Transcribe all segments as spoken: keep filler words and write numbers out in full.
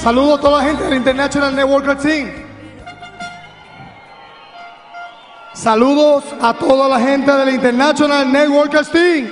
Saludo a toda la gente del International Networker Team. Saludos a toda la gente del International Networker Team.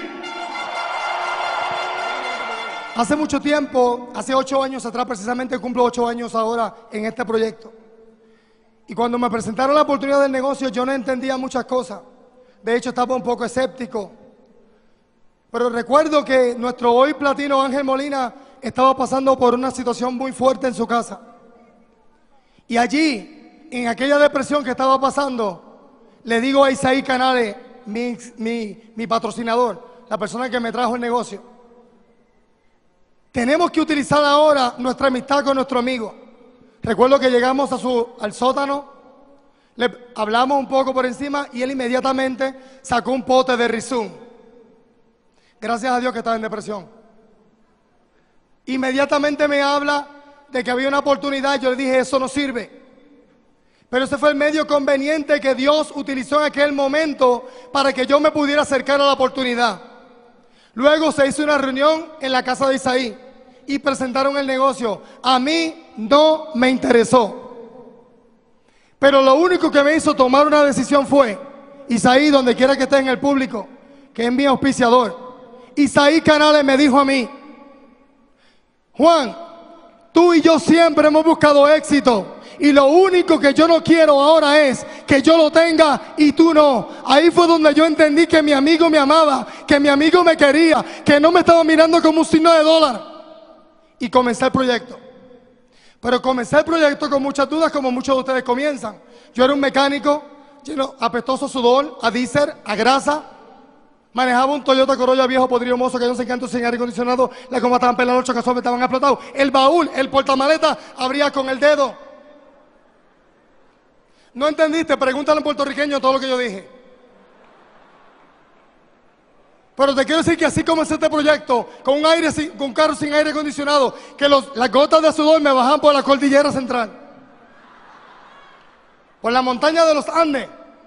Hace mucho tiempo, hace ocho años atrás, precisamente cumplo ocho años ahora en este proyecto. Y cuando me presentaron la oportunidad del negocio, yo no entendía muchas cosas. De hecho, estaba un poco escéptico. Pero recuerdo que nuestro hoy platino Ángel Molina estaba pasando por una situación muy fuerte en su casa. Y allí, en aquella depresión que estaba pasando, le digo a Isaí Canales, mi, mi, mi patrocinador, la persona que me trajo el negocio, tenemos que utilizar ahora nuestra amistad con nuestro amigo. Recuerdo que llegamos a su, al sótano, le hablamos un poco por encima y él inmediatamente sacó un pote de Rizum. Gracias a Dios que estaba en depresión. Inmediatamente me habla de que había una oportunidad. Yo le dije, eso no sirve. Pero ese fue el medio conveniente que Dios utilizó en aquel momento para que yo me pudiera acercar a la oportunidad. Luego se hizo una reunión en la casa de Isaí y presentaron el negocio. A mí no me interesó. Pero lo único que me hizo tomar una decisión fue, Isaí, donde quiera que esté en el público, que es mi auspiciador, Isaí Canales me dijo a mí, Juan, tú y yo siempre hemos buscado éxito y lo único que yo no quiero ahora es que yo lo tenga y tú no. Ahí fue donde yo entendí que mi amigo me amaba, que mi amigo me quería, que no me estaba mirando como un signo de dólar. Y comencé el proyecto. Pero comencé el proyecto con muchas dudas, como muchos de ustedes comienzan. Yo era un mecánico lleno apestoso sudor, a diésel, a grasa. Manejaba un Toyota Corolla viejo, podrido, mozo, que no sé qué, sin aire acondicionado. La goma estaban peladas, los chocasores estaban explotados. El baúl, el portamaleta, abría con el dedo. ¿No entendiste? Pregúntale a un puertorriqueño todo lo que yo dije. Pero te quiero decir que así comencé este proyecto, con un aire, sin, con un carro sin aire acondicionado, que los, las gotas de sudor me bajan por la cordillera central, por la montaña de los Andes.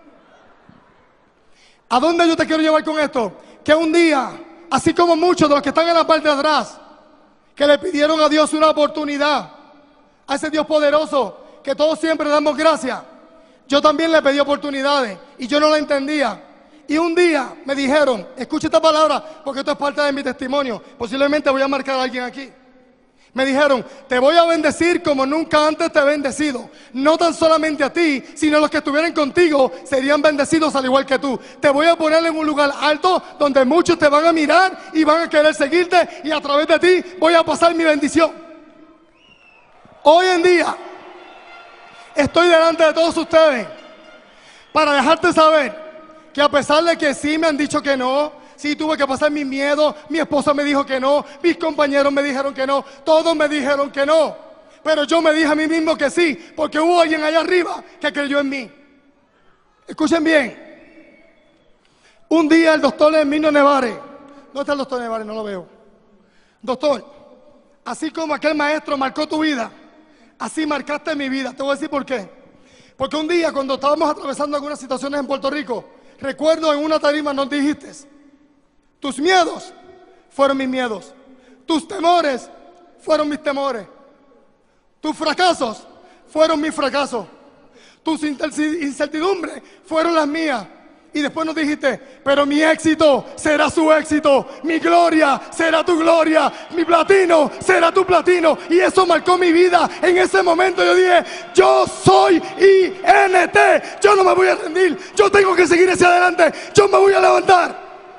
¿A dónde yo te quiero llevar con esto? Que un día, así como muchos de los que están en la parte de atrás, que le pidieron a Dios una oportunidad, a ese Dios poderoso, que todos siempre damos gracias, yo también le pedí oportunidades y yo no la entendía. Y un día me dijeron, escucha esta palabra porque esto es parte de mi testimonio, posiblemente voy a marcar a alguien aquí. Me dijeron, te voy a bendecir como nunca antes te he bendecido. No tan solamente a ti, sino los que estuvieran contigo serían bendecidos al igual que tú. Te voy a poner en un lugar alto donde muchos te van a mirar y van a querer seguirte y a través de ti voy a pasar mi bendición. Hoy en día estoy delante de todos ustedes para dejarte saber que a pesar de que sí me han dicho que no, sí tuve que pasar mi miedo, mi esposa me dijo que no, mis compañeros me dijeron que no, todos me dijeron que no, pero yo me dije a mí mismo que sí, porque hubo alguien allá arriba que creyó en mí. Escuchen bien, un día el doctor Herminio Nevares, ¿dónde está el doctor Nevares? No lo veo. Doctor, así como aquel maestro marcó tu vida, así marcaste mi vida. Te voy a decir por qué. Porque un día cuando estábamos atravesando algunas situaciones en Puerto Rico, recuerdo en una tarima nos dijiste, tus miedos fueron mis miedos, tus temores fueron mis temores, tus fracasos fueron mis fracasos, tus incertidumbres fueron las mías. Y después nos dijiste, pero mi éxito será su éxito, mi gloria será tu gloria, mi platino será tu platino. Y eso marcó mi vida. En ese momento yo dije, yo soy I N T, yo no me voy a rendir, yo tengo que seguir hacia adelante, yo me voy a levantar.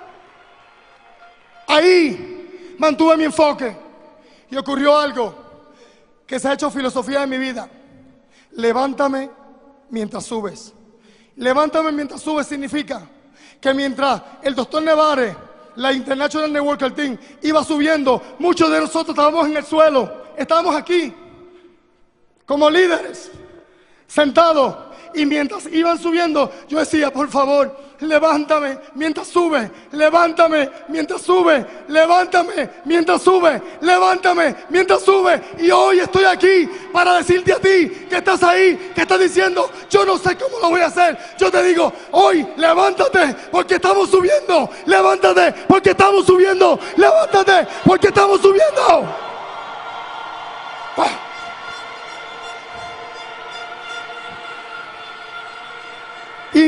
Ahí mantuve mi enfoque y ocurrió algo que se ha hecho filosofía de mi vida. Levántame mientras subes. Levántame mientras subes significa que mientras el doctor Nevares, la International Networker Team, iba subiendo, muchos de nosotros estábamos en el suelo, estábamos aquí como líderes, sentados, y mientras iban subiendo, yo decía, por favor, levántame mientras sube, levántame mientras sube, levántame mientras sube, levántame mientras sube. Y hoy estoy aquí para decirte a ti que estás ahí, que estás diciendo, yo no sé cómo lo voy a hacer. Yo te digo, hoy levántate porque estamos subiendo, levántate porque estamos subiendo, levántate porque estamos subiendo.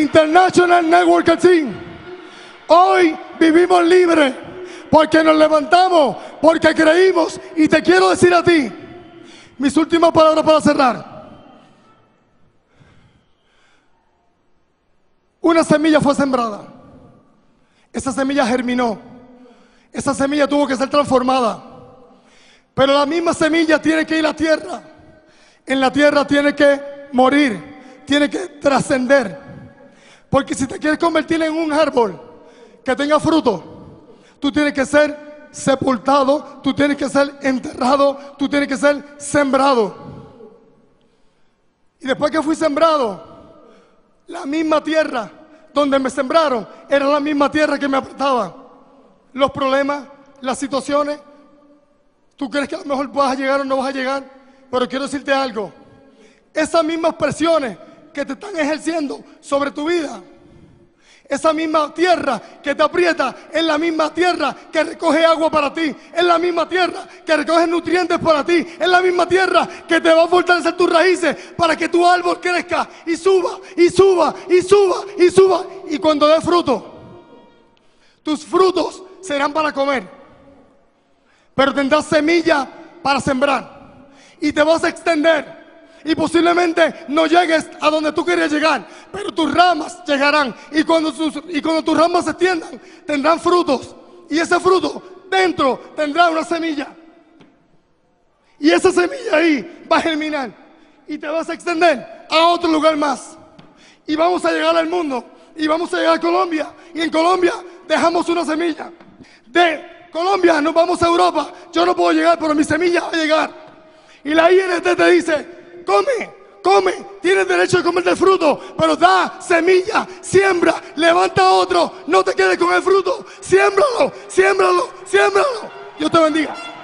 International Network Team. Hoy vivimos libres porque nos levantamos, porque creímos. Y te quiero decir a ti, mis últimas palabras para cerrar. Una semilla fue sembrada. Esa semilla germinó. Esa semilla tuvo que ser transformada. Pero la misma semilla tiene que ir a la tierra. En la tierra tiene que morir. Tiene que trascender. Porque si te quieres convertir en un árbol que tenga fruto, tú tienes que ser sepultado, tú tienes que ser enterrado, tú tienes que ser sembrado. Y después que fui sembrado, la misma tierra donde me sembraron era la misma tierra que me apretaba. Los problemas, las situaciones. Tú crees que a lo mejor vas a llegar o no vas a llegar, pero quiero decirte algo. Esas mismas presiones que te están ejerciendo sobre tu vida, esa misma tierra que te aprieta, es la misma tierra que recoge agua para ti, es la misma tierra que recoge nutrientes para ti, es la misma tierra que te va a fortalecer tus raíces para que tu árbol crezca y suba, y suba, y suba, y suba. Y cuando dé fruto, tus frutos serán para comer, pero tendrás semilla para sembrar y te vas a extender. Y posiblemente no llegues a donde tú querías llegar, pero tus ramas llegarán. Y cuando, sus, y cuando tus ramas se extiendan, tendrán frutos. Y ese fruto dentro tendrá una semilla. Y esa semilla ahí va a germinar. Y te vas a extender a otro lugar más. Y vamos a llegar al mundo. Y vamos a llegar a Colombia. Y en Colombia dejamos una semilla. De Colombia nos vamos a Europa. Yo no puedo llegar, pero mi semilla va a llegar. Y la I N T te dice: come, come, tienes derecho a comer del fruto, pero da semilla, siembra, levanta otro, no te quedes con el fruto, siémbralo, siémbralo, siémbralo. Dios te bendiga.